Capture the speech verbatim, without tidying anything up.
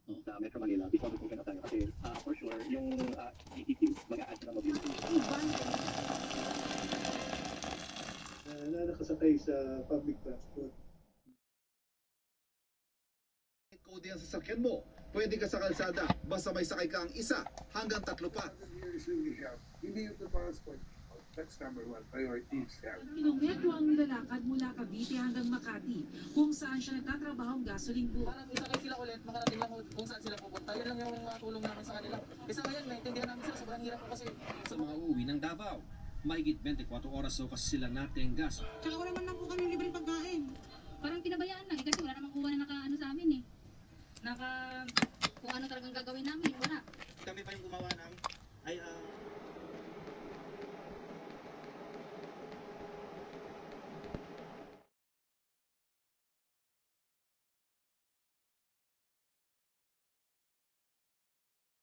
sa Metro Manila before mag-open up tayo. Kasi uh, for sure, yung uh, E T Q, mag-a-add siya ng mobility. Uh, na nakasakay sa public transport. Kode ang sasakyan mo. Pwede ka sa kalsada, basta may sakay ka ang isa hanggang tatlo pa. Years we have, hindi yung transport. That's number one, priorities. Yeah. Kilometro ang nilalakad mula Cavite hanggang Makati, kung saan siya nagtatrabahong gasoling booth. Parang isakay sila ulit, makarating lang kung saan sila pupunta. Yan lang yung uh, tulong namin sa kanila. Isa ngayon, naintindihan namin sila, sobrang hirap po kasi. Sa mga uuwi ng Davao, mahigit twenty-four oras o kasi sila natin gas. Tsaka wala man lang po kami libreng pagkain.